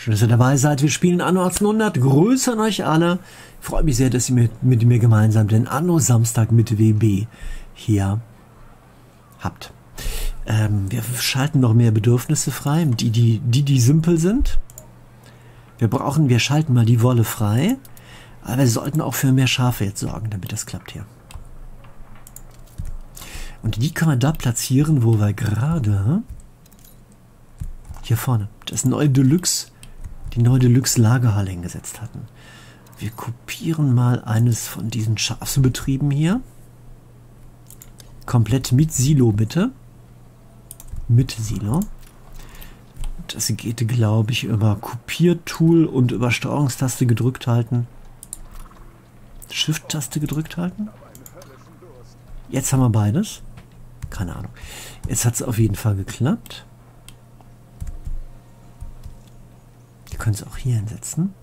Schön, dass ihr dabei seid. Wir spielen Anno 1800. Grüße an euch alle. Ich freue mich sehr, dass ihr mit mir gemeinsam den Anno Samstag mit WB hier habt. Wir schalten noch mehr Bedürfnisse frei, die simpel sind. Wir schalten mal die Wolle frei. Aber wir sollten auch für mehr Schafe jetzt sorgen, damit das klappt hier. Und die kann man da platzieren, wo wir gerade hier vorne die neue Deluxe Lagerhalle hingesetzt hatten. Wir kopieren mal eines von diesen Schafsbetrieben hier. Komplett mit Silo, bitte. Mit Silo. Das geht, glaube ich, über Kopiertool und über Steuerungstaste gedrückt halten. Shift-Taste gedrückt halten. Jetzt haben wir beides. Keine Ahnung. Jetzt hat es auf jeden Fall geklappt. Wir können es auch hier hinsetzen.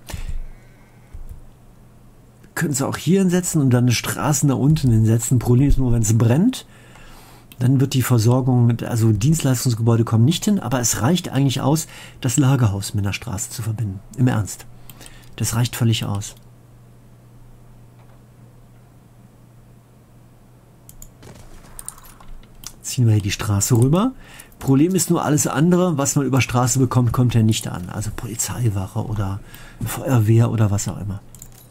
Wir können es auch hier hinsetzen und dann eine Straße nach unten hinsetzen. Problem ist nur, wenn es brennt, dann wird die Versorgung, also Dienstleistungsgebäude kommen nicht hin, aber es reicht eigentlich aus, das Lagerhaus mit einer Straße zu verbinden. Im Ernst. Das reicht völlig aus. Ziehen wir hier die Straße rüber. Problem ist nur, alles andere, was man über Straße bekommt, kommt ja nicht an. Also Polizeiwache oder Feuerwehr oder was auch immer.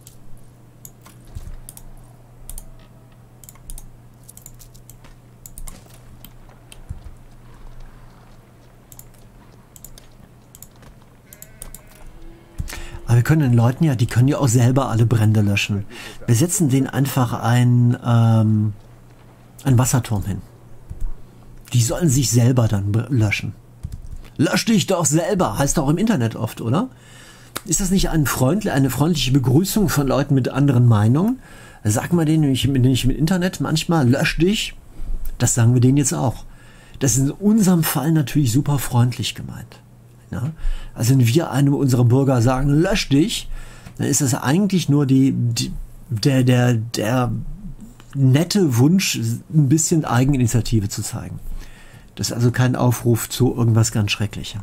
Aber wir können den Leuten ja, die können ja auch selber alle Brände löschen. Wir setzen denen einfach einen Wasserturm hin. Die sollen sich selber dann löschen. Lösch dich doch selber, heißt auch im Internet oft, oder? Ist das nicht eine freundliche Begrüßung von Leuten mit anderen Meinungen? Sag mal denen nicht im Internet manchmal, lösch dich. Das sagen wir denen jetzt auch. Das ist in unserem Fall natürlich super freundlich gemeint. Ja? Also wenn wir einem unserer Bürger sagen, lösch dich, dann ist das eigentlich nur der nette Wunsch, ein bisschen Eigeninitiative zu zeigen. Das ist also kein Aufruf zu irgendwas ganz Schrecklichem.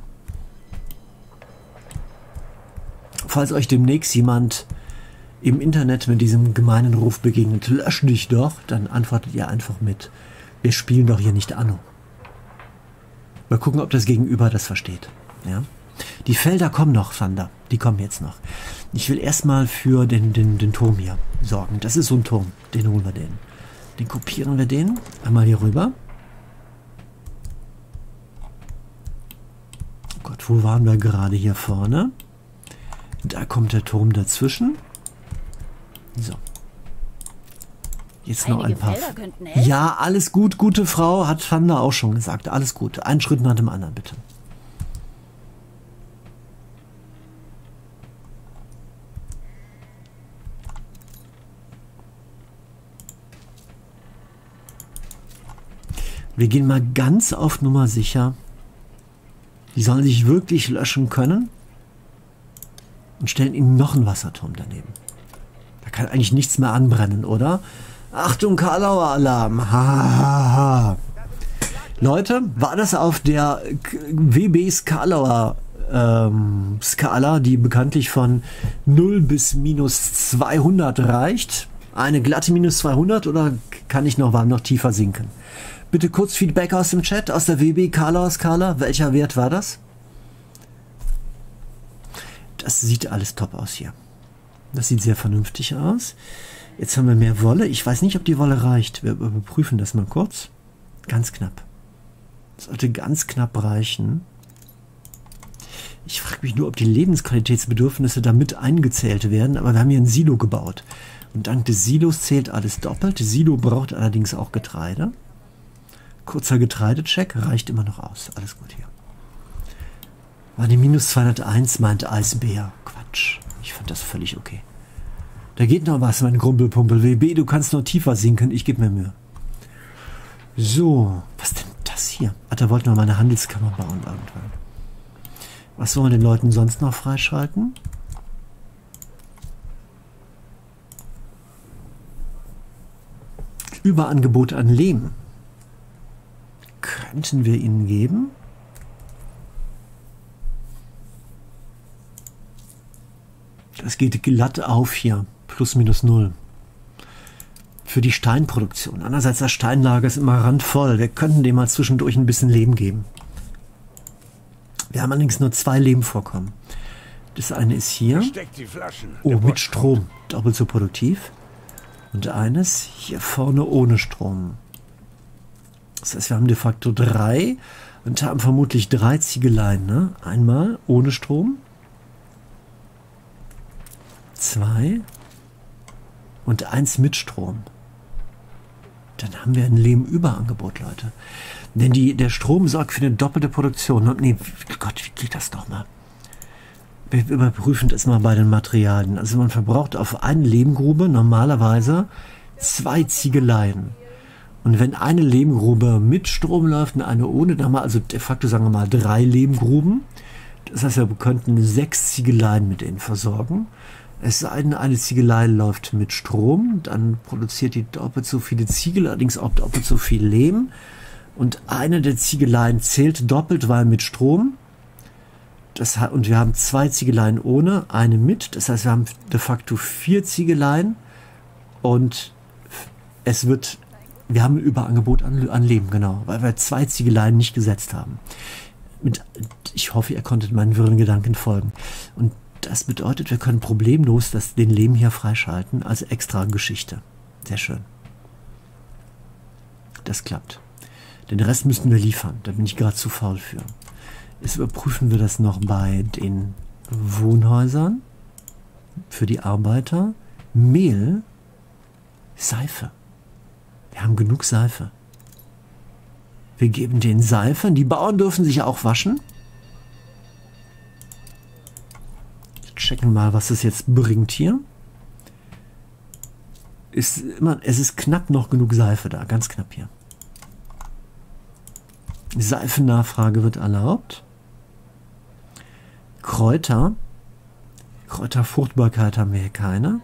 Falls euch demnächst jemand im Internet mit diesem gemeinen Ruf begegnet, lösch dich doch, dann antwortet ihr einfach mit, wir spielen doch hier nicht Anno. Mal gucken, ob das Gegenüber das versteht. Ja? Die Felder kommen noch, Thunder. Die kommen jetzt noch. Ich will erstmal für den Turm hier sorgen. Das ist so ein Turm. Den holen wir den. Den kopieren wir den. Einmal hier rüber. Oh Gott, wo waren wir gerade hier vorne? Da kommt der Turm dazwischen. So. Jetzt noch ein paar. Ja, alles gut, gute Frau, hat Thunder auch schon gesagt. Alles gut. Einen Schritt nach dem anderen, bitte. Wir gehen mal ganz auf Nummer sicher. Die sollen sich wirklich löschen können. Und stellen ihnen noch einen Wasserturm daneben. Da kann eigentlich nichts mehr anbrennen, oder? Achtung, Karlauer Alarm. Ha, ha, ha. Leute, war das auf der WB Karlauer Skala, die bekanntlich von 0 bis minus 200 reicht? Eine glatte minus 200 oder kann ich noch tiefer sinken? Bitte kurz Feedback aus dem Chat, aus der WB Karlauer Skala. Welcher Wert war das? Das sieht alles top aus hier. Das sieht sehr vernünftig aus. Jetzt haben wir mehr Wolle. Ich weiß nicht, ob die Wolle reicht. Wir überprüfen das mal kurz. Ganz knapp. Das sollte ganz knapp reichen. Ich frage mich nur, ob die Lebensqualitätsbedürfnisse damit eingezählt werden. Aber wir haben hier ein Silo gebaut. Und dank des Silos zählt alles doppelt. Das Silo braucht allerdings auch Getreide. Kurzer Getreidecheck reicht immer noch aus. Alles gut hier. War die minus 201, meint Eisbär. Quatsch. Ich fand das völlig okay. Da geht noch was, mein Grumpelpumpel. WB, du kannst noch tiefer sinken. Ich gebe mir Mühe. So. Was denn das hier? Ach, da wollten wir mal eine Handelskammer bauen irgendwann. Was wollen wir den Leuten sonst noch freischalten? Überangebot an Lehm. Könnten wir ihnen geben? Das geht glatt auf hier. Plus minus null. Für die Steinproduktion. Andererseits, das Steinlager ist immer randvoll. Wir könnten dem mal zwischendurch ein bisschen Leben geben. Wir haben allerdings nur 2 Lehmvorkommen. Das eine ist hier. Oh, mit Strom. Doppelt so produktiv. Und eines hier vorne ohne Strom. Das heißt, wir haben de facto 3 und haben vermutlich 3 Ziegeleien. Ne? Einmal ohne Strom. 2. Und 1 mit Strom. Dann haben wir ein Lehmüberangebot, Leute. Denn der Strom sorgt für eine doppelte Produktion. Und nee, Gott, wie geht das doch mal? Wir überprüfen das mal bei den Materialien. Also man verbraucht auf eine Lehmgrube normalerweise 2 Ziegeleien. Und wenn eine Lehmgrube mit Strom läuft und eine ohne, dann haben wir also de facto, sagen wir mal, 3 Lehmgruben. Das heißt, wir könnten 6 Ziegeleien mit denen versorgen. Es sei denn, eine Ziegelei läuft mit Strom, dann produziert die doppelt so viele Ziegel, allerdings auch doppelt so viel Lehm. Und eine der Ziegeleien zählt doppelt, weil mit Strom. Und wir haben 2 Ziegeleien ohne, eine mit. Das heißt, wir haben de facto 4 Ziegeleien und wir haben ein Überangebot an Lehm, genau, weil wir 2 Ziegeleien nicht gesetzt haben. Ich hoffe, ihr konntet meinen wirren Gedanken folgen. Und das bedeutet, wir können problemlos den Lehm hier freischalten als extra Geschichte. Sehr schön. Das klappt. Den Rest müssten wir liefern. Da bin ich gerade zu faul für. Jetzt überprüfen wir das noch bei den Wohnhäusern. Für die Arbeiter. Mehl. Seife. Wir haben genug Seife. Wir geben denen Seife. Die Bauern dürfen sich auch waschen. Checken mal, was es jetzt bringt hier. Es ist knapp noch genug Seife da, ganz knapp hier. Seifennachfrage wird erlaubt. Kräuterfruchtbarkeit haben wir hier keine.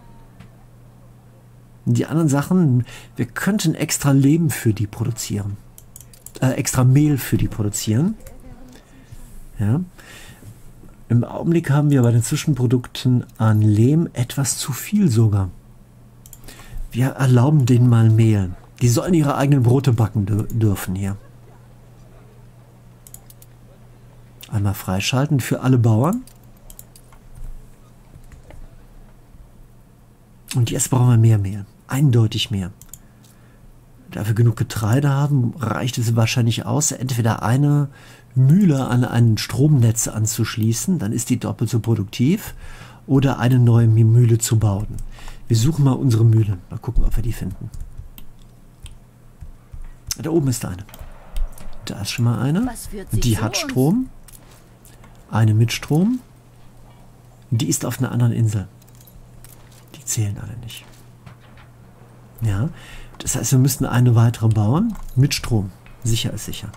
Die anderen Sachen, wir könnten extra Lehm für die produzieren. Extra Mehl für die produzieren. Ja. Im Augenblick haben wir bei den Zwischenprodukten an Lehm etwas zu viel sogar. Wir erlauben denen mal Mehl. Die sollen ihre eigenen Brote backen dürfen hier. Einmal freischalten für alle Bauern. Und jetzt brauchen wir mehr Mehl. Eindeutig mehr. Da wir genug Getreide haben, reicht es wahrscheinlich aus, entweder eine Mühle an ein Stromnetz anzuschließen, dann ist die doppelt so produktiv, oder eine neue Mühle zu bauen. Wir suchen mal unsere Mühle. Mal gucken, ob wir die finden. Da oben ist eine. Da ist schon mal eine. Die hat Strom. Eine mit Strom. Die ist auf einer anderen Insel. Die zählen alle nicht. Ja, das heißt, wir müssten eine weitere bauen mit Strom. Sicher ist sicher.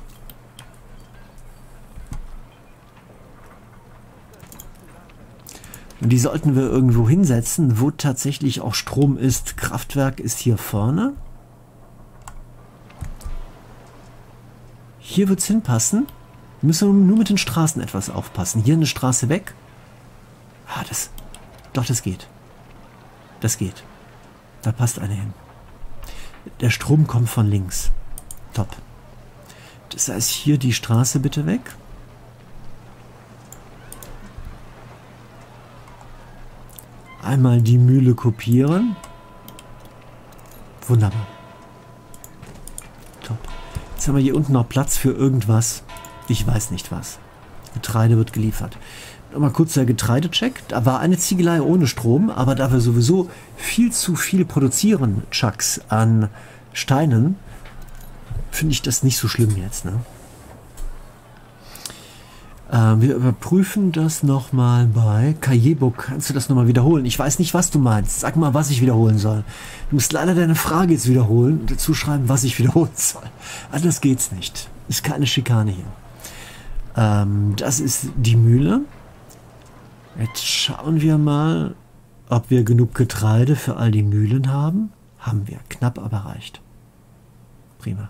Und die sollten wir irgendwo hinsetzen, wo tatsächlich auch Strom ist. Kraftwerk ist hier vorne. Hier wird es hinpassen. Wir müssen nur mit den Straßen etwas aufpassen. Hier eine Straße weg. Ah, das geht. Das geht. Da passt eine hin. Der Strom kommt von links. Top. Das heißt, hier die Straße bitte weg. Einmal die Mühle kopieren. Wunderbar. Top. Jetzt haben wir hier unten noch Platz für irgendwas. Ich weiß nicht was. Getreide wird geliefert. Nochmal kurz der Getreidecheck. Da war eine Ziegelei ohne Strom, aber da wir sowieso viel zu viel produzieren, Chucks, an Steinen, finde ich das nicht so schlimm jetzt. Ne? Wir überprüfen das nochmal bei Kajebook. Kannst du das nochmal wiederholen? Ich weiß nicht, was du meinst. Sag mal, was ich wiederholen soll. Du musst leider deine Frage jetzt wiederholen und dazu schreiben, was ich wiederholen soll. Anders geht's nicht. Ist keine Schikane hier. Das ist die Mühle. Jetzt schauen wir mal, ob wir genug Getreide für all die Mühlen haben. Haben wir. Knapp, aber reicht. Prima.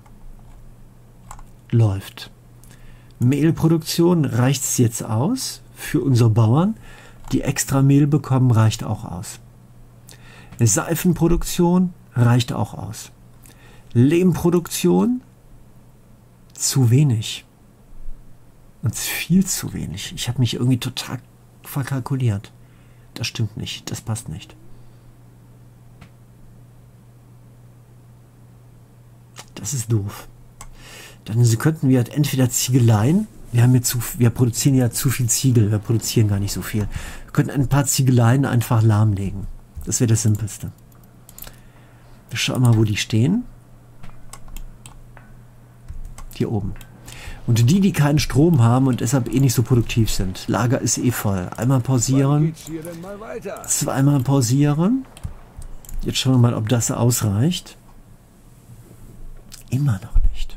Läuft. Mehlproduktion reicht es jetzt aus für unsere Bauern. die extra Mehl bekommen, reicht auch aus. Seifenproduktion reicht auch aus. Lehmproduktion zu wenig. Und viel zu wenig. Ich habe mich irgendwie total verkalkuliert. Das stimmt nicht. Das passt nicht. Das ist doof. Dann könnten wir entweder Ziegeleien, wir produzieren ja zu viel Ziegel, wir produzieren gar nicht so viel. Wir könnten ein paar Ziegeleien einfach lahmlegen. Das wäre das Simpelste. Wir schauen mal, wo die stehen. Hier oben. Und die keinen Strom haben und deshalb eh nicht so produktiv sind. Lager ist eh voll. Einmal pausieren. Zweimal pausieren. Jetzt schauen wir mal, ob das ausreicht. Immer noch nicht.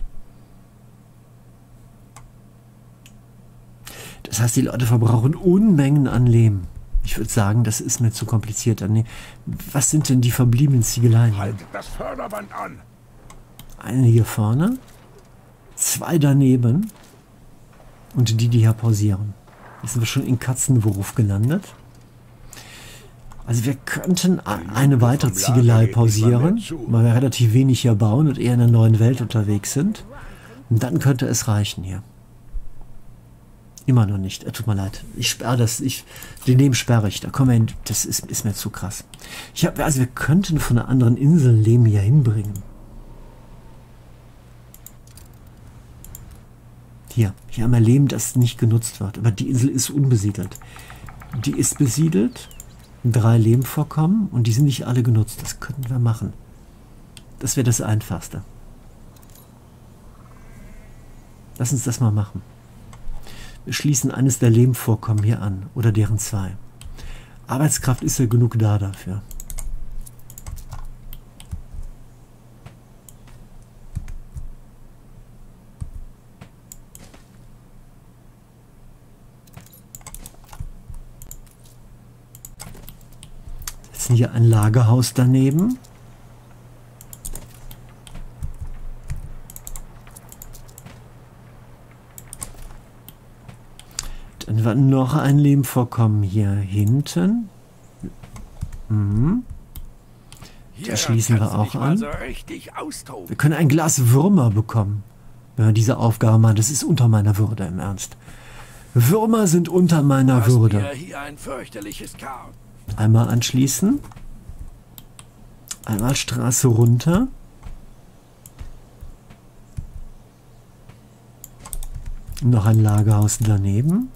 Das heißt, die Leute verbrauchen Unmengen an Lehm. Ich würde sagen, das ist mir zu kompliziert. Was sind denn die verbliebenen Ziegeleien? Halt das Förderband an! Eine hier vorne. 2 daneben. Und die hier pausieren. Jetzt sind wir schon in Katzenwurf gelandet. Also wir könnten eine weitere Ziegelei pausieren, weil wir relativ wenig hier bauen und eher in der neuen Welt unterwegs sind. Und dann könnte es reichen hier. Immer noch nicht. Tut mir leid. Ich sperre das. Den Lehm sperre ich. Da kommen wir hin. Das ist mir zu krass. Also wir könnten von einer anderen Insel Lehm hier hinbringen. Hier haben wir Lehm, das nicht genutzt wird. Aber die Insel ist unbesiedelt. Die ist besiedelt. 3 Lehmvorkommen und die sind nicht alle genutzt. Das könnten wir machen. Das wäre das Einfachste. Lass uns das mal machen. Wir schließen eines der Lehmvorkommen hier an oder deren 2. Arbeitskraft ist ja genug da dafür. Hier ein Lagerhaus daneben. Dann war noch ein Lehmvorkommen hier hinten. Das schließen wir auch an. Wir können ein Glas Würmer bekommen, wenn wir diese Aufgabe machen. Das ist unter meiner Würde, im Ernst. Würmer sind unter meiner Würde. Hier ein fürchterliches Chaos. Einmal anschließen. Einmal Straße runter. Noch ein Lagerhaus daneben.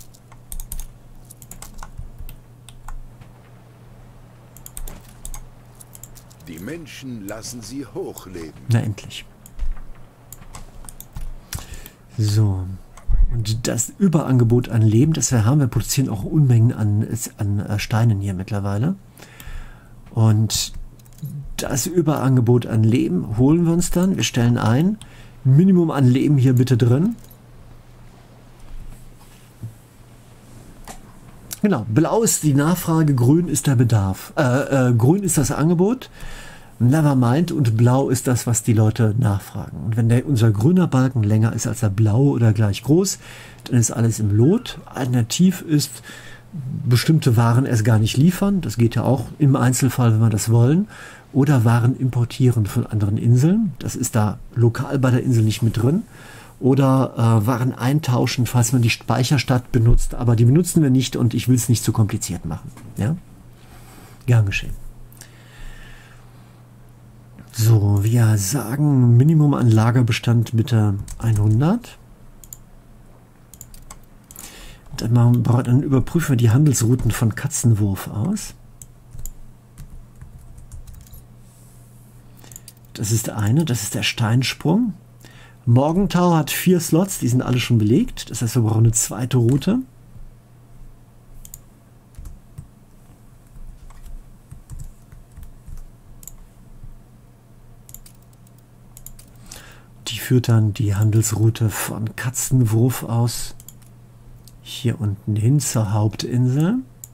Die Menschen lassen sie hochleben. Na endlich. So. Und das Überangebot an Lehm, das wir haben, wir produzieren auch Unmengen an Steinen hier mittlerweile. Und das Überangebot an Lehm holen wir uns dann. Wir stellen ein. Minimum an Lehm hier bitte drin. Genau, blau ist die Nachfrage, grün ist der Bedarf. Grün ist das Angebot. Nevermind und blau ist das, was die Leute nachfragen. Und wenn unser grüner Balken länger ist als der blaue oder gleich groß, dann ist alles im Lot. Alternativ ist, bestimmte Waren erst gar nicht liefern. Das geht ja auch im Einzelfall, wenn wir das wollen. Oder Waren importieren von anderen Inseln. Das ist da lokal bei der Insel nicht mit drin. Oder Waren eintauschen, falls man die Speicherstadt benutzt. Aber die benutzen wir nicht und ich will es nicht zu kompliziert machen. Ja? Gern geschehen. So, wir sagen Minimum an Lagerbestand bitte 100. Dann überprüfen wir die Handelsrouten von Katzenwurf aus. Das ist eine, das ist der Steinsprung. Morgentau hat 4 Slots, die sind alle schon belegt. Das heißt, wir brauchen eine zweite Route. Die führt dann die Handelsroute von Katzenwurf aus hier unten hin zur Hauptinsel.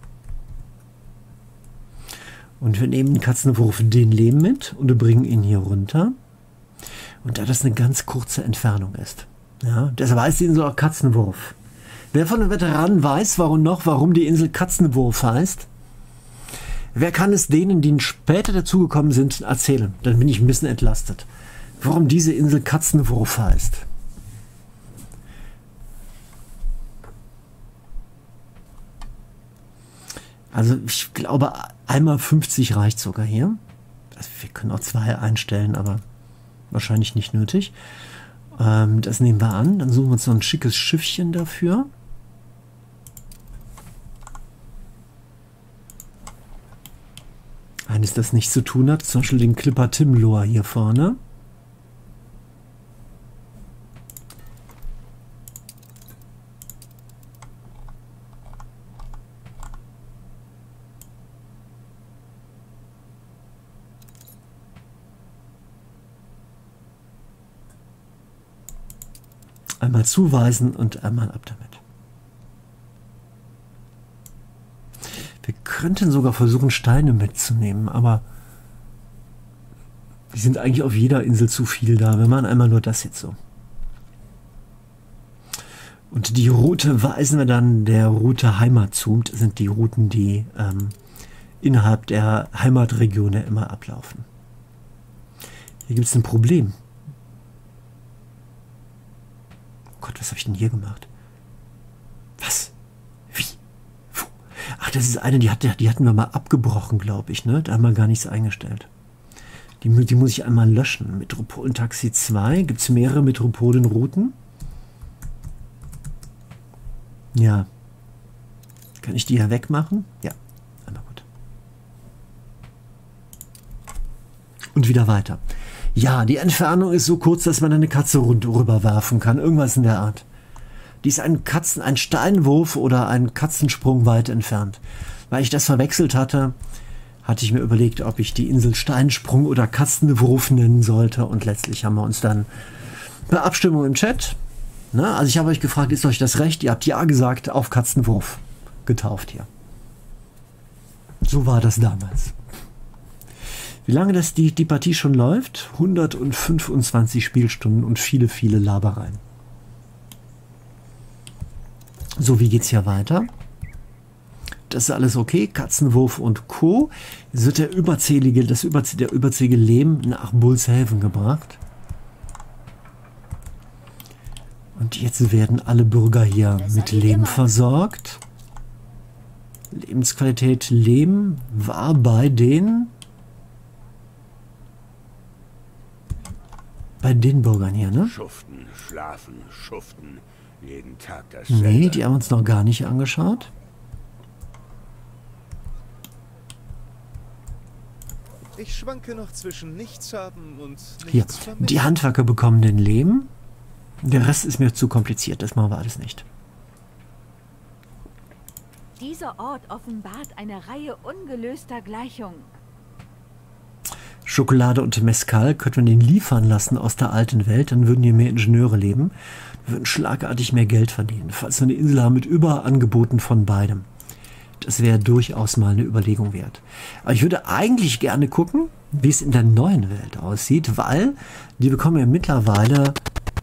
Und wir nehmen Katzenwurf den Lehm mit und wir bringen ihn hier runter. Und da das eine ganz kurze Entfernung ist. Ja, deshalb heißt die Insel auch Katzenwurf. Wer von den Veteranen weiß, warum die Insel Katzenwurf heißt? Wer kann es denen, die später dazugekommen sind, erzählen? Dann bin ich ein bisschen entlastet. Warum diese Insel Katzenwurf heißt? Also ich glaube, einmal 50 reicht sogar hier. Also wir können auch 2 einstellen, aber wahrscheinlich nicht nötig. Das nehmen wir an. Dann suchen wir uns noch ein schickes Schiffchen dafür. Eines, das nichts zu tun hat, zum Beispiel den Clipper Timloa hier vorne. Einmal zuweisen und einmal ab damit. Wir könnten sogar versuchen, Steine mitzunehmen, aber die sind eigentlich auf jeder Insel zu viel da. Wir machen einmal nur das jetzt so. Und die Route weisen wir dann der Route Heimat zu. Das sind die Routen, die innerhalb der Heimatregion ja immer ablaufen. Hier gibt es ein Problem. Oh Gott, was habe ich denn hier gemacht? Was? Wie? Wo? Ach, das ist eine, die hatten wir mal abgebrochen, glaube ich. Ne? Da haben wir gar nichts eingestellt. Die muss ich einmal löschen. Metropolentaxi 2. Gibt es mehrere Metropolenrouten? Ja. Kann ich die hier wegmachen? Ja. Einmal gut. Und wieder weiter. Ja, die Entfernung ist so kurz, dass man eine Katze rüberwerfen kann. Irgendwas in der Art. Die ist ein Steinwurf oder ein Katzensprung weit entfernt. Weil ich das verwechselt hatte, hatte ich mir überlegt, ob ich die Insel Steinsprung oder Katzenwurf nennen sollte. Und letztlich haben wir uns dann bei Abstimmung im Chat, ne, also ich habe euch gefragt, ist euch das recht? Ihr habt ja gesagt, auf Katzenwurf getauft hier. So war das damals. Wie lange die Partie schon läuft? 125 Spielstunden und viele, viele Labereien. So, wie geht's hier weiter? Das ist alles okay. Katzenwurf und Co. Jetzt wird der überzählige Lehm nach Bullshaven gebracht. Und jetzt werden alle Bürger hier mit Lehm versorgt. Lebensqualität Lehm war bei den Bürgern hier, ne? Schuften, schlafen, schuften. Jeden Tag dasselbe. Nee, die haben uns noch gar nicht angeschaut. Ich schwanke noch zwischen nichts haben und nichts Hier, vermissen. die Handwerker bekommen den Lehm. Der Rest ist mir zu kompliziert, das machen wir alles nicht. Dieser Ort offenbart eine Reihe ungelöster Gleichungen. Schokolade und Mezcal könnte man den liefern lassen aus der alten Welt, dann würden hier mehr Ingenieure leben. Wir würden schlagartig mehr Geld verdienen, falls wir eine Insel haben mit Überangeboten von beidem. Das wäre durchaus mal eine Überlegung wert. Aber ich würde eigentlich gerne gucken, wie es in der neuen Welt aussieht, weil die bekommen ja mittlerweile...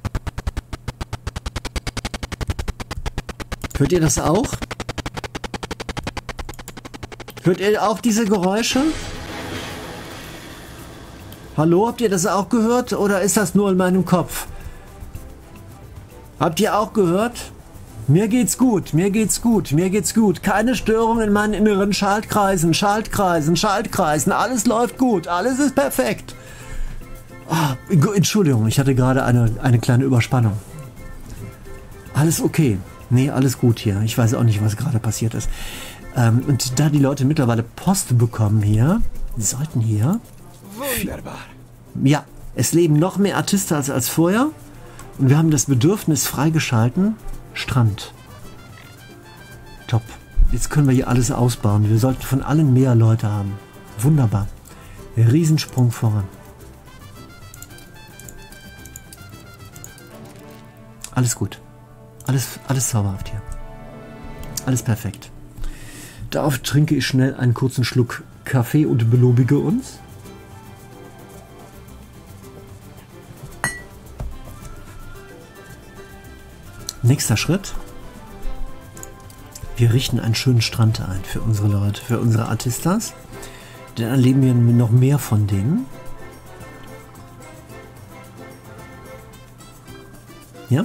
Hört ihr das auch? Hört ihr auch diese Geräusche? Hallo, habt ihr das auch gehört oder ist das nur in meinem Kopf? Habt ihr auch gehört? Mir geht's gut, mir geht's gut, mir geht's gut. Keine Störung in meinen inneren Schaltkreisen, Schaltkreisen. Alles läuft gut, alles ist perfekt. Oh, Entschuldigung, ich hatte gerade eine kleine Überspannung. Alles okay. Nee, alles gut hier. Ich weiß auch nicht, was gerade passiert ist. Und da die Leute mittlerweile Post bekommen hier, die sollten hier... Wunderbar. Ja, es leben noch mehr Artisten als vorher. Und wir haben das Bedürfnis freigeschalten. Strand. Top. Jetzt können wir hier alles ausbauen. Wir sollten von allen mehr Leute haben. Wunderbar. Riesensprung voran. Alles gut. Alles zauberhaft hier. Alles perfekt. Darauf trinke ich schnell einen kurzen Schluck Kaffee und belobige uns. Nächster Schritt. Wir richten einen schönen Strand ein für unsere Leute, für unsere Artistas. Dann erleben wir noch mehr von denen. Ja?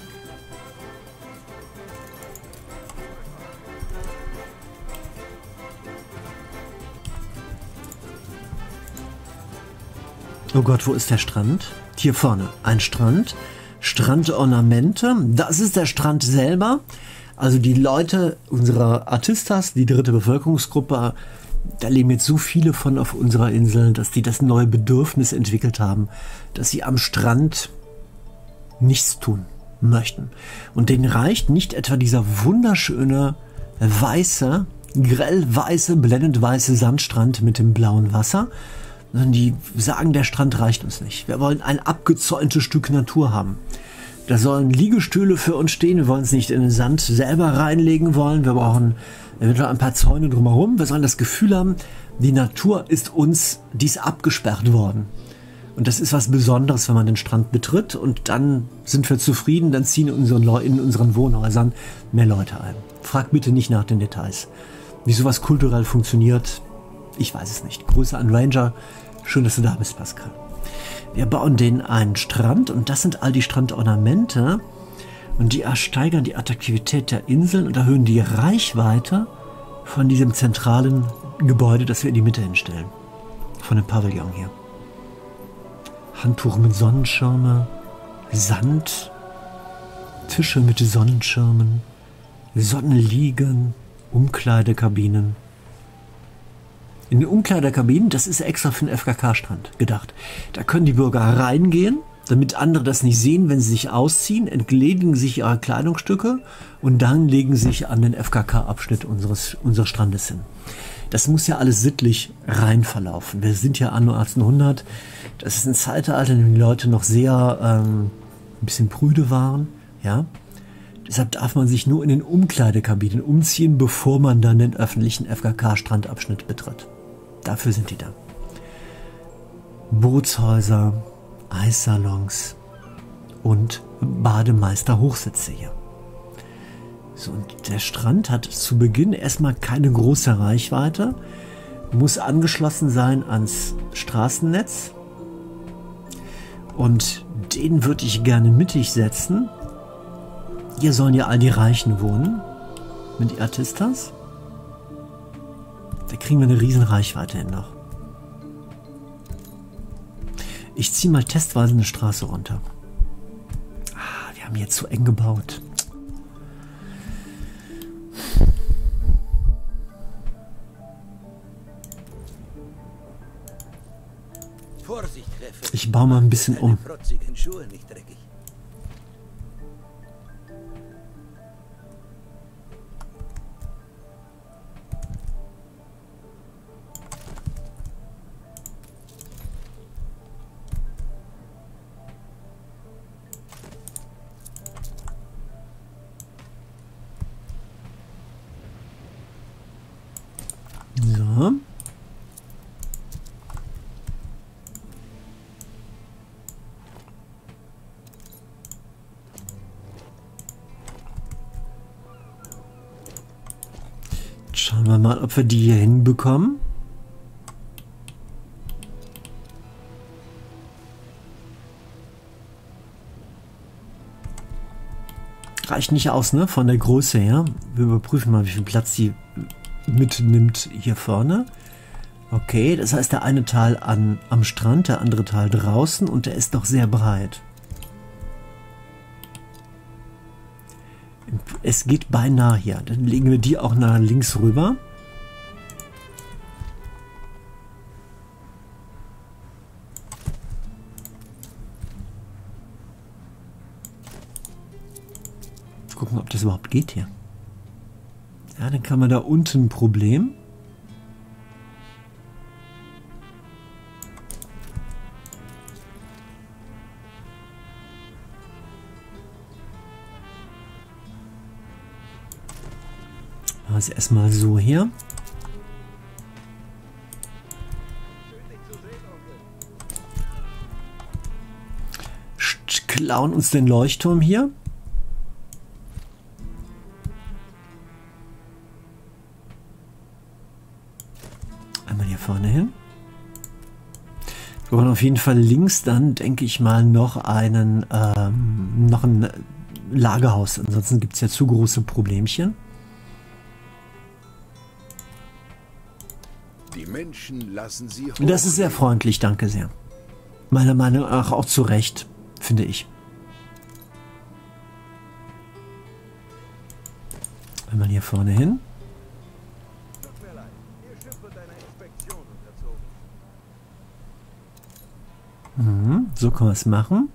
Oh Gott, wo ist der Strand? Hier vorne, ein Strand. Strandornamente. Das ist der Strand selber. Also die Leute unserer Artistas, die dritte Bevölkerungsgruppe, da leben jetzt so viele von auf unserer Insel, dass die das neue Bedürfnis entwickelt haben, dass sie am Strand nichts tun möchten. Und denen reicht nicht etwa dieser wunderschöne, weiße, grell weiße, blendend weiße Sandstrand mit dem blauen Wasser, sondern die sagen, der Strand reicht uns nicht. Wir wollen ein abgezäuntes Stück Natur haben. Da sollen Liegestühle für uns stehen. Wir wollen es nicht in den Sand selber reinlegen wollen. Wir brauchen eventuell ein paar Zäune drumherum. Wir sollen das Gefühl haben, die Natur ist uns, die ist abgesperrt worden. Und das ist was Besonderes, wenn man den Strand betritt. Und dann sind wir zufrieden, dann ziehen in unseren Wohnhäusern mehr Leute ein. Frag bitte nicht nach den Details. Wie sowas kulturell funktioniert, ich weiß es nicht. Grüße an Ranger. Schön, dass du da bist, Pascal. Wir bauen denen einen Strand und das sind all die Strandornamente und die steigern die Attraktivität der Inseln und erhöhen die Reichweite von diesem zentralen Gebäude, das wir in die Mitte hinstellen. Von dem Pavillon hier. Handtuch mit Sonnenschirme, Sand, Tische mit Sonnenschirmen, Sonnenliegen, Umkleidekabinen. In den Umkleidekabinen, das ist extra für den FKK-Strand gedacht. Da können die Bürger reingehen, damit andere das nicht sehen, wenn sie sich ausziehen, entledigen sich ihre Kleidungsstücke und dann legen sie sich an den FKK-Abschnitt unseres Strandes hin. Das muss ja alles sittlich rein verlaufen. Wir sind ja anno 1800. Das ist ein Zeitalter, in dem die Leute noch sehr ein bisschen prüde waren. Ja? Deshalb darf man sich nur in den Umkleidekabinen umziehen, bevor man dann den öffentlichen FKK-Strandabschnitt betritt. Dafür sind die da. Bootshäuser, Eissalons und Bademeister-Hochsitze hier. So, und der Strand hat zu Beginn erstmal keine große Reichweite, muss angeschlossen sein ans Straßennetz und den würde ich gerne mittig setzen. Hier sollen ja all die Reichen wohnen mit die Artistas. Da kriegen wir eine riesen Reichweite hin noch. Ich ziehe mal testweise eine Straße runter. Wir haben hier zu eng gebaut. Vorsicht, Reffe. Ich baue mal ein bisschen um. Protzigen Schuhe nicht dreckig. So. Schauen wir mal, ob wir die hier hinbekommen. Reicht nicht aus, ne? Von der Größe her. Wir überprüfen mal, wie viel Platz die mitnimmt hier vorne. Okay, das heißt, der eine Teil am Strand, der andere Teil draußen und der ist doch sehr breit. Es geht beinahe hier. Dann legen wir die auch nach links rüber. Gucken, ob das überhaupt geht hier. Ja, dann kann man da unten ein Problem. Also erstmal so hier. Klauen uns den Leuchtturm hier. Einmal hier vorne hin. Wir brauchen auf jeden Fall links dann, denke ich mal, noch ein Lagerhaus. Ansonsten gibt es ja zu große Problemchen. Die Menschen lassen sie hoch. Das ist sehr freundlich, danke sehr. Meiner Meinung nach auch zu Recht, finde ich. Einmal hier vorne hin. So kann man es machen.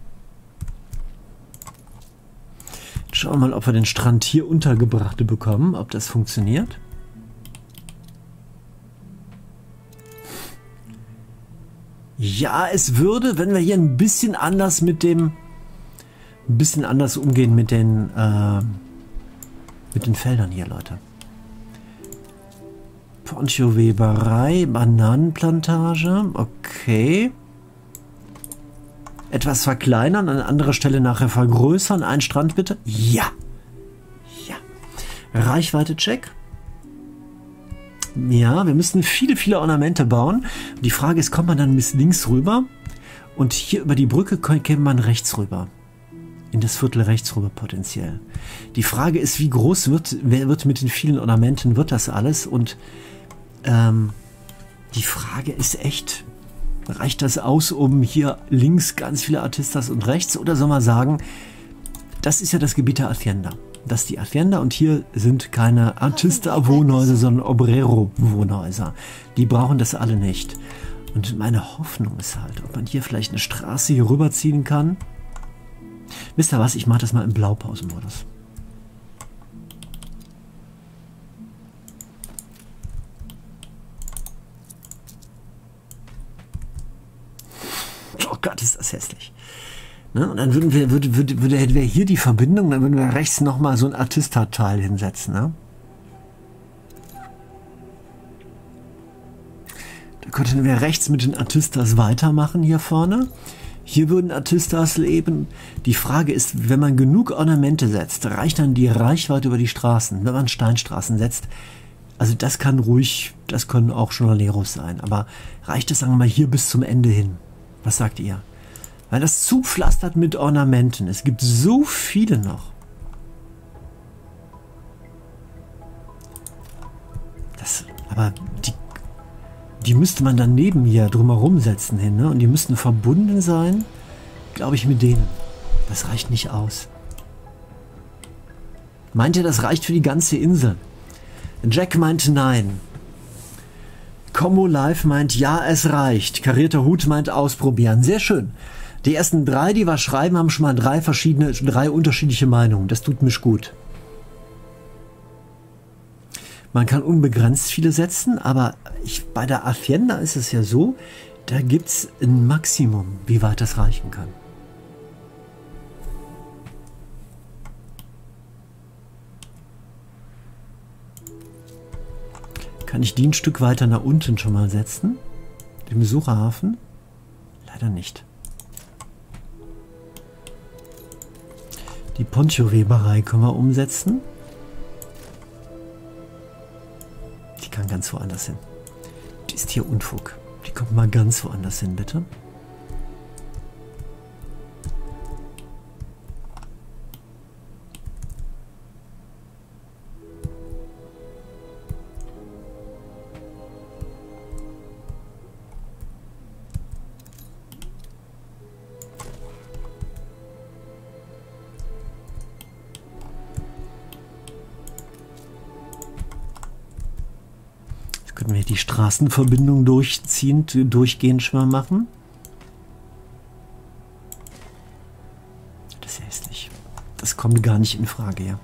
Schauen wir mal, ob wir den Strand hier untergebracht bekommen, ob das funktioniert. Ja, es würde, wenn wir hier ein bisschen anders umgehen mit den Feldern hier, Leute. Poncho-Weberei, Bananenplantage, okay. Etwas verkleinern, an anderer Stelle nachher vergrößern. Ein Strand bitte. Ja. Ja. Reichweite-Check. Ja, wir müssen viele, viele Ornamente bauen. Die Frage ist, kommt man dann bis links rüber? Und hier über die Brücke käme man rechts rüber. In das Viertel rechts rüber potenziell. Die Frage ist, wie groß wird mit den vielen Ornamenten, wird das alles? Und die Frage ist echt, reicht das aus, um hier links ganz viele Artistas und rechts? Oder soll man sagen, das ist ja das Gebiet der Hacienda. Das ist die Hacienda und hier sind keine Artista-Wohnhäuser, sondern Obrero-Wohnhäuser. Die brauchen das alle nicht. Und meine Hoffnung ist halt, ob man hier vielleicht eine Straße hier rüberziehen kann. Wisst ihr was, ich mache das mal im Blaupausenmodus. Oh Gott, ist das hässlich. Ne? Und dann hätten wir hier die Verbindung, dann würden wir rechts nochmal so ein Artista-Teil hinsetzen. Ne? Da könnten wir rechts mit den Artistas weitermachen hier vorne. Hier würden Artistas leben. Die Frage ist, wenn man genug Ornamente setzt, reicht dann die Reichweite über die Straßen. Wenn man Steinstraßen setzt, also das kann ruhig, das können auch Journaleros sein, aber reicht es, sagen wir mal, hier bis zum Ende hin? Was sagt ihr? Weil das zupflastert mit Ornamenten. Es gibt so viele noch. Aber die müsste man dann neben hier drumherum setzen hin, ne? Und die müssten verbunden sein, glaube ich, mit denen. Das reicht nicht aus. Meint ihr, das reicht für die ganze Insel? Jack meint nein. Combo Live meint ja, es reicht. Karierter Hut meint ausprobieren. Sehr schön. Die ersten drei, die wir schreiben, haben schon mal drei unterschiedliche Meinungen. Das tut mich gut. Man kann unbegrenzt viele setzen, aber bei der Hacienda ist es ja so, da gibt es ein Maximum, wie weit das reichen kann. Kann ich die ein Stück weiter nach unten schon mal setzen? Den Besucherhafen? Leider nicht. Die Poncho-Weberei können wir umsetzen. Die kann ganz woanders hin. Die ist hier Unfug. Die kommt mal ganz woanders hin, bitte. Können wir die Straßenverbindung durchgehend schon mal machen? Das ist hässlich. Das kommt gar nicht in Frage, ja.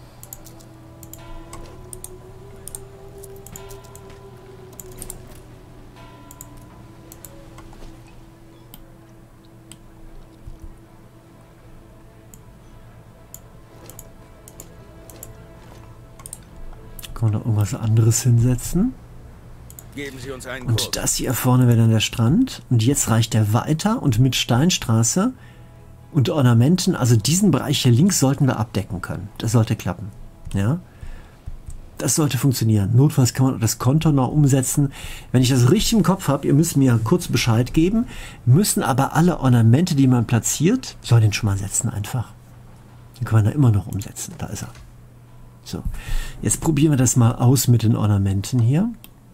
Kann man da irgendwas anderes hinsetzen? Geben Sie uns einen Und Kurs. das hier vorne wäre dann der Strand. Und jetzt reicht er weiter und mit Steinstraße und Ornamenten, also diesen Bereich hier links sollten wir abdecken können. Das sollte klappen. Ja. Das sollte funktionieren. Notfalls kann man auch das Konto noch umsetzen. Wenn ich das richtig im Kopf habe, ihr müsst mir kurz Bescheid geben, müssen aber alle Ornamente, die man platziert, soll den schon mal setzen einfach. Den kann man da immer noch umsetzen. Da ist er. So, jetzt probieren wir das mal aus mit den Ornamenten hier.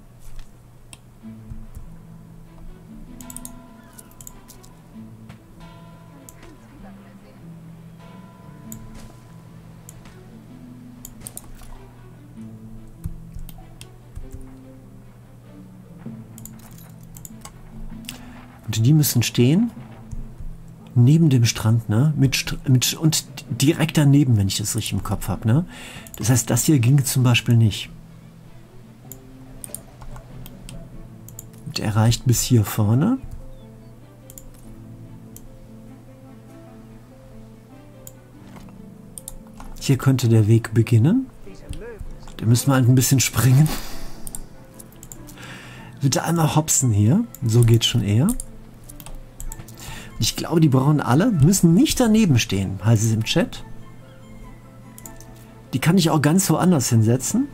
Und die müssen stehen neben dem Strand, ne? Und direkt daneben, wenn ich das richtig im Kopf habe, ne? Das heißt, das hier ginge zum Beispiel nicht. Und er reicht bis hier vorne. Hier könnte der Weg beginnen. Da müssen wir halt ein bisschen springen. Bitte einmal hopsen hier. So geht schon eher. Ich glaube, die brauchen alle, müssen nicht daneben stehen, heißt es im Chat. Die kann ich auch ganz woanders hinsetzen.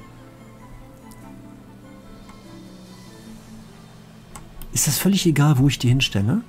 Ist das völlig egal, wo ich die hinstelle?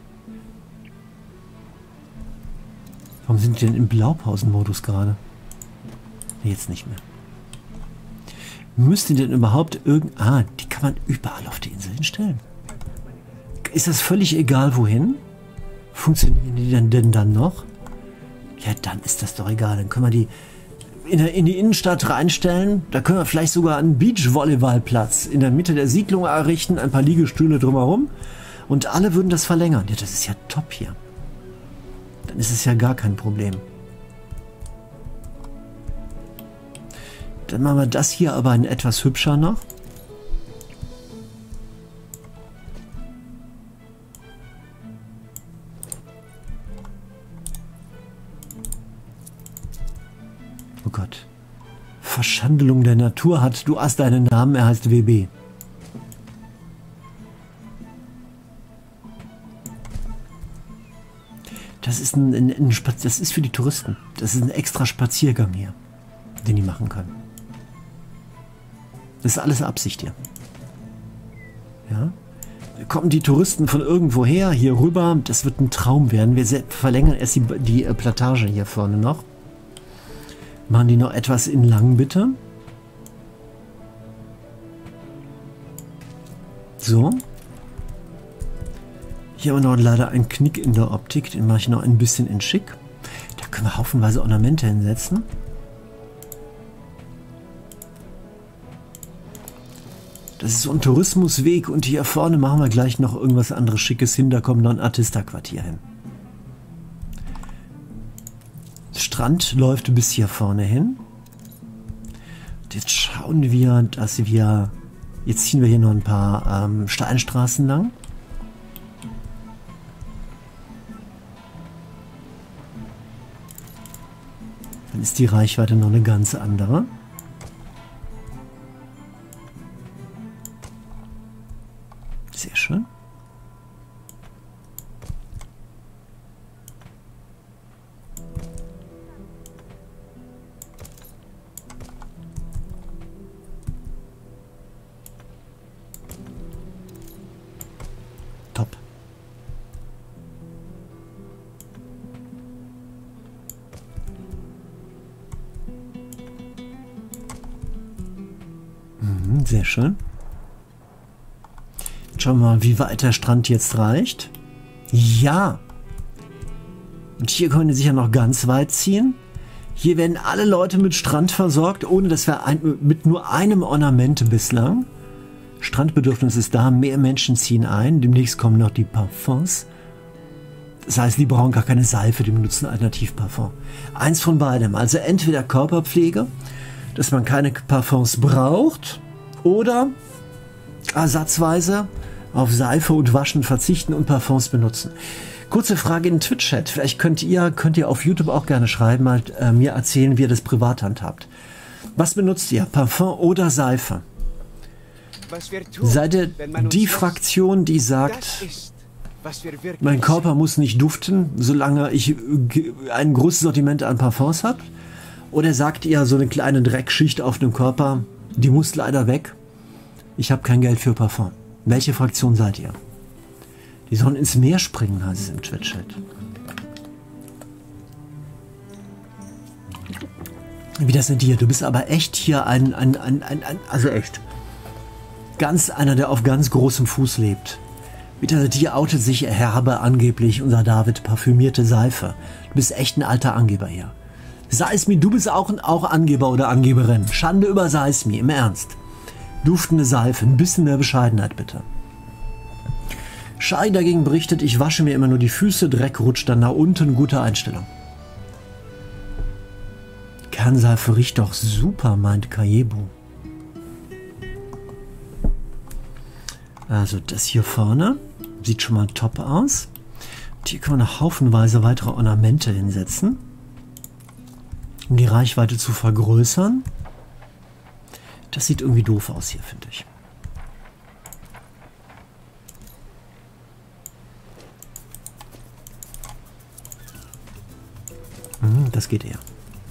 Warum sind die denn im Blaupausen-Modus gerade? Nee, jetzt nicht mehr. Müsste denn überhaupt die kann man überall auf die Insel hinstellen. Ist das völlig egal, wohin? Funktionieren die denn dann noch? Ja, dann ist das doch egal. Dann können wir die in die Innenstadt reinstellen. Da können wir vielleicht sogar einen Beachvolleyballplatz in der Mitte der Siedlung errichten, ein paar Liegestühle drumherum und alle würden das verlängern. Ja, das ist ja top hier. Dann ist es ja gar kein Problem. Dann machen wir das hier aber ein etwas hübscher noch. Oh Gott. Verschandelung der Natur hat. Du hast deinen Namen, er heißt WB. Das ist das ist für die Touristen. Das ist ein extra Spaziergang hier, den die machen können. Das ist alles Absicht hier. Ja? Kommen die Touristen von irgendwo her, hier rüber. Das wird ein Traum werden. Wir verlängern erst die Plantage hier vorne noch. Machen die noch etwas in lang, bitte. So. Hier haben wir noch leider einen Knick in der Optik. Den mache ich noch ein bisschen in schick. Da können wir haufenweise Ornamente hinsetzen. Das ist so ein Tourismusweg und hier vorne machen wir gleich noch irgendwas anderes Schickes hin. Da kommt noch ein Artista-Quartier hin. Der Strand läuft bis hier vorne hin. Und jetzt schauen wir, dass wir... Jetzt ziehen wir hier noch ein paar Steinstraßen lang. Dann ist die Reichweite noch eine ganz andere. Sehr schön. Top. Sehr schön. Schauen wir mal, wie weit der Strand jetzt reicht. Ja. Und hier können wir sicher noch ganz weit ziehen. Hier werden alle Leute mit Strand versorgt, ohne dass wir mit nur einem Ornament bislang. Strandbedürfnis ist da, mehr Menschen ziehen ein. Demnächst kommen noch die Parfums. Das heißt, die brauchen gar keine Seife, die benutzen Alternativparfum. Eins von beidem. Also entweder Körperpflege, dass man keine Parfums braucht, oder ersatzweise auf Seife und Waschen verzichten und Parfums benutzen. Kurze Frage in den Twitch-Chat. Vielleicht könnt ihr auf YouTube auch gerne schreiben, mal mir erzählen, wie ihr das privat handhabt. Was benutzt ihr? Parfum oder Seife? Seid ihr die Fraktion, die sagt, mein Körper muss nicht duften, solange ich ein großes Sortiment an Parfums habe? Oder sagt ihr, so eine kleine Dreckschicht auf dem Körper Die muss leider weg. Ich habe kein Geld für Parfum. Welche Fraktion seid ihr? Die sollen ins Meer springen, heißt es im Chat. Wie das sind hier? Du bist aber echt hier also echt. Einer, der auf ganz großem Fuß lebt. Wieder hier outet sich Herbe angeblich, unser David, parfümierte Seife. Du bist echt ein alter Angeber hier. Seismi, du bist auch Angeber oder Angeberin. Schande über Seismi, im Ernst. Duftende Seife, ein bisschen mehr Bescheidenheit bitte. Shai dagegen berichtet, ich wasche mir immer nur die Füße, Dreck rutscht dann nach unten, gute Einstellung. Kernseife riecht doch super, meint Kajebu. Also das hier vorne sieht schon mal top aus. Und hier können wir noch haufenweise weitere Ornamente hinsetzen, um die Reichweite zu vergrößern. Das sieht irgendwie doof aus hier, finde ich. Das geht eher.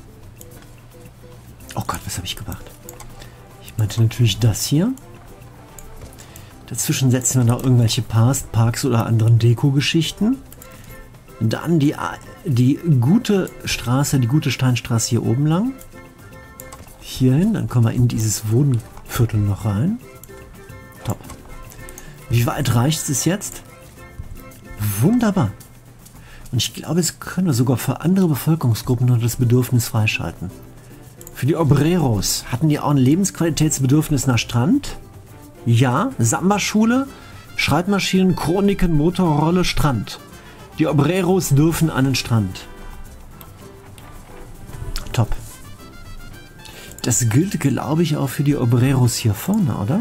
Oh Gott, was habe ich gemacht? Ich meinte natürlich das hier. Dazwischen setzen wir noch irgendwelche Parks oder anderen Deko-Geschichten. Dann die gute Straße, die gute Steinstraße hier oben lang. Hierhin, dann kommen wir in dieses Wohnviertel noch rein. Top. Wie weit reicht es jetzt? Wunderbar. Und ich glaube, jetzt können wir sogar für andere Bevölkerungsgruppen noch das Bedürfnis freischalten. Für die Obreros hatten die auch ein Lebensqualitätsbedürfnis nach Strand? Ja, Samba-Schule, Schreibmaschinen, Chroniken, Motorrolle, Strand. Die Obreros dürfen an den Strand. Top. Das gilt, glaube ich, auch für die Obreros hier vorne, oder?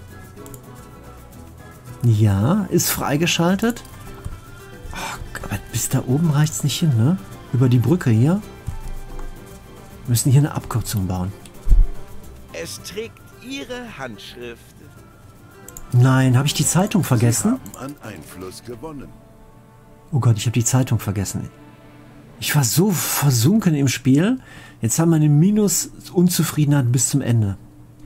Ja, ist freigeschaltet. Oh, aber bis da oben reicht es nicht hin, ne? Über die Brücke hier. Wir müssen hier eine Abkürzung bauen. Es trägt Ihre Handschrift. Nein, habe ich die Zeitung vergessen? Sie haben an Einfluss gewonnen. Oh Gott, ich habe die Zeitung vergessen. Ich war so versunken im Spiel. Jetzt haben wir eine Minus-Unzufriedenheit bis zum Ende.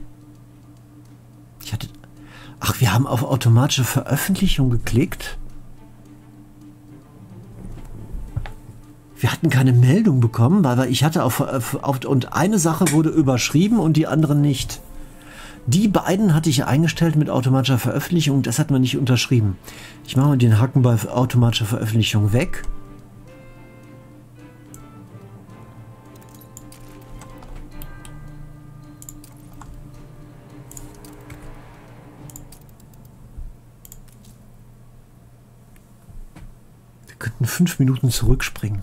Ach, wir haben auf automatische Veröffentlichung geklickt. Wir hatten keine Meldung bekommen, weil ich hatte und eine Sache wurde überschrieben und die andere nicht. Die beiden hatte ich eingestellt mit automatischer Veröffentlichung, das hat man nicht unterschrieben. Ich mache mal den Haken bei automatischer Veröffentlichung weg. Wir könnten 5 Minuten zurückspringen.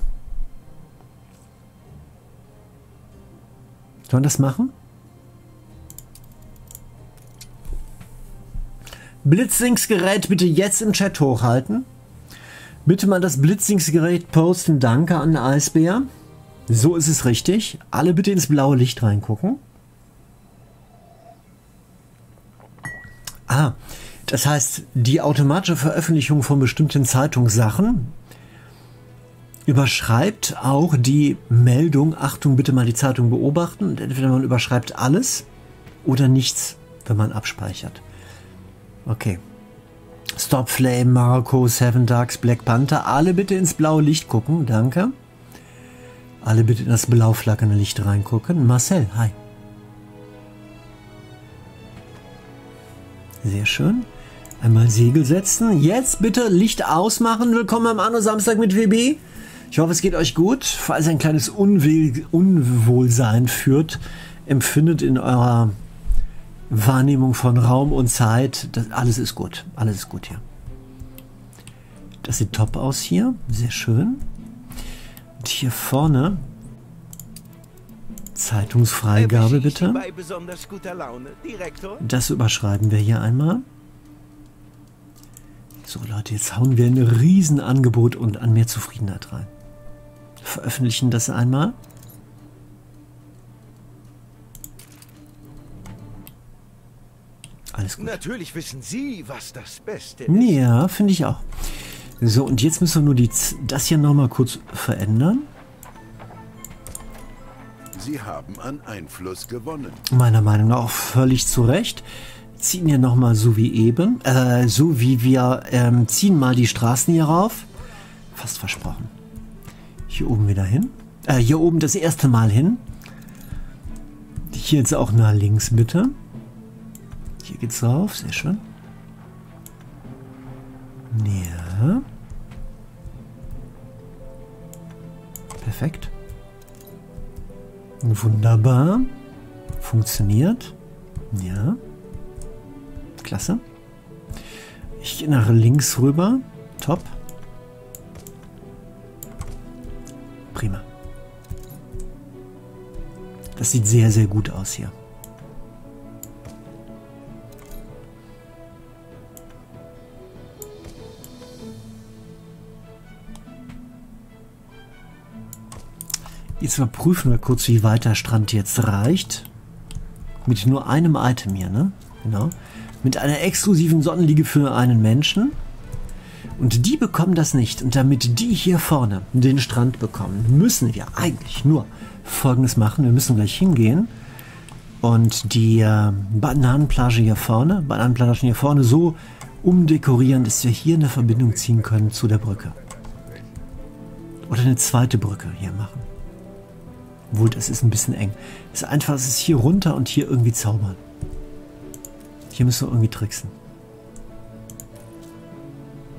Sollen wir das machen? Blitzlingsgerät bitte jetzt im Chat hochhalten. Bitte mal das Blitzlingsgerät posten. Danke an Eisbär. So ist es richtig. Alle bitte ins blaue Licht reingucken. Das heißt, die automatische Veröffentlichung von bestimmten Zeitungssachen überschreibt auch die Meldung, Achtung, bitte mal die Zeitung beobachten. Und entweder man überschreibt alles oder nichts, wenn man abspeichert. Okay. Stop Flame, Marco, Seven Darks, Black Panther. Alle bitte ins blaue Licht gucken. Danke. Alle bitte in das blau flackernde Licht reingucken. Marcel, hi. Sehr schön. Einmal Segel setzen. Jetzt bitte Licht ausmachen. Willkommen am Anno Samstag mit WB. Ich hoffe, es geht euch gut. Falls ihr ein kleines Unwohlsein empfindet in eurer Wahrnehmung von Raum und Zeit, alles ist gut. Alles ist gut hier. Das sieht top aus hier. Sehr schön. Und hier vorne Zeitungsfreigabe bitte. Bei besonders guter Laune, Direktor? Das überschreiben wir hier einmal. So Leute, jetzt hauen wir ein Riesenangebot und an mehr Zufriedenheit rein. Veröffentlichen das einmal. Alles gut. Natürlich wissen Sie, was das Beste ist. Ja, finde ich auch. So, und jetzt müssen wir nur das hier nochmal kurz verändern. Sie haben an Einfluss gewonnen. Meiner Meinung nach auch völlig zu Recht. Ziehen hier nochmal so wie eben. So wie wir ziehen mal die Straßen hier rauf. Fast versprochen. Hier oben wieder hin. Hier oben das erste Mal hin. Hier jetzt auch nach links bitte. Hier geht's rauf. Sehr schön. Ja. Perfekt. Wunderbar. Funktioniert. Ja. Klasse. Ich gehe nach links rüber. Top. Prima. Das sieht sehr, sehr gut aus hier. Jetzt überprüfen wir kurz, wie weit der Strand jetzt reicht. Mit nur einem Item hier, ne? Genau. Mit einer exklusiven Sonnenliege für einen Menschen. Und die bekommen das nicht. Und damit die hier vorne den Strand bekommen, müssen wir eigentlich nur Folgendes machen. Wir müssen gleich hingehen und die Bananenplagen hier vorne so umdekorieren, dass wir hier eine Verbindung ziehen können zu der Brücke. Oder eine zweite Brücke hier machen. Obwohl, das ist ein bisschen eng. Es ist einfach, es ist hier runter und hier irgendwie zaubern. Hier müssen wir irgendwie tricksen.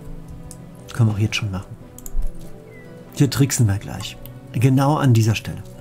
Können wir auch jetzt schon machen. Hier tricksen wir gleich. Genau an dieser Stelle.